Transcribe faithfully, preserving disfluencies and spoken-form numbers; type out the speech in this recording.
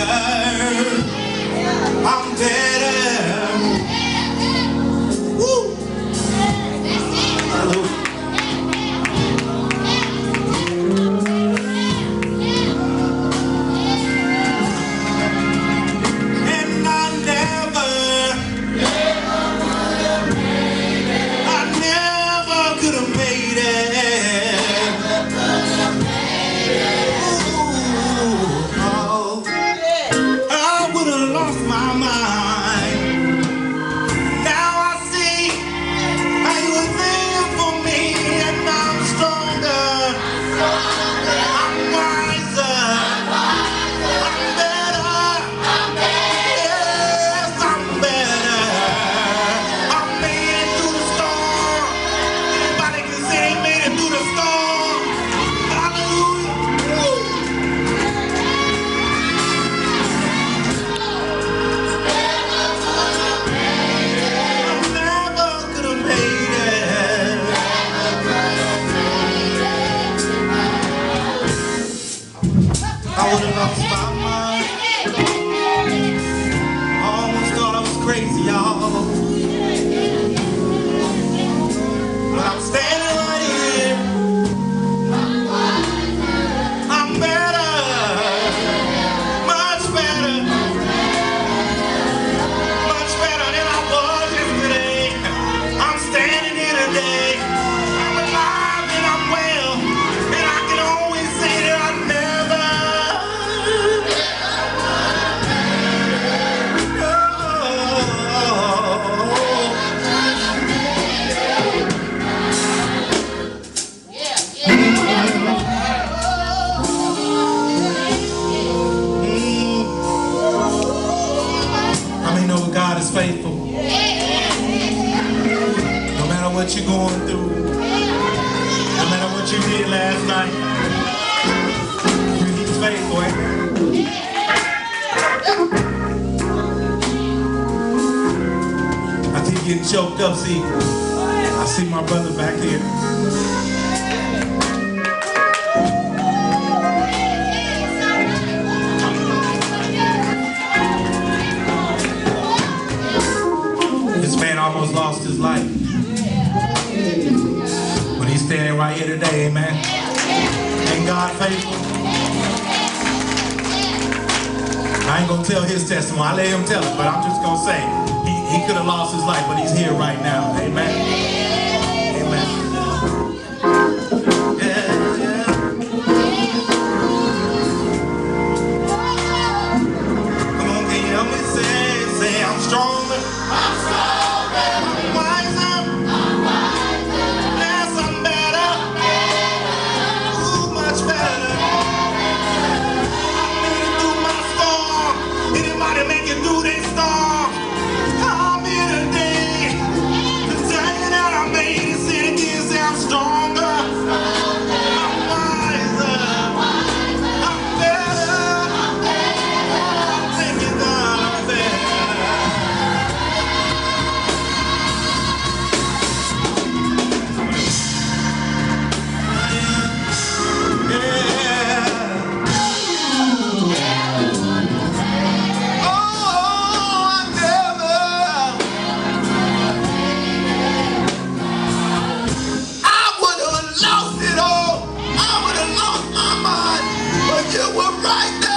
I'm better. Woo! Hallelujah. And I never, I never could have made it. Lost my mind. Now I see how you were there for me, and I'm stronger. I'm wiser. I'm better. Yes, I'm better. I made it through the storm. Anybody can say they made it through the storm. Hallelujah. Woo. I would have lost my mind. I almost thought I was crazy, y'all. But I'm standing right here. I'm better. Much better. Much better than I was yesterday. I'm standing here today. I'm alive and I'm well. And I can always say that I never. God is faithful. No matter what you're going through, no matter what you did last night, He's faithful. I keep getting choked up. See, I see my brother back here. Almost lost his life, but he's standing right here today, amen. Ain't God faithful? I ain't gonna tell his testimony. I let him tell it, but I'm just gonna say he, he could have lost his life, but he's here right now, amen. Amen. Yeah, yeah. Come on, can you help me say, say I'm stronger. I'm stronger. You were right there.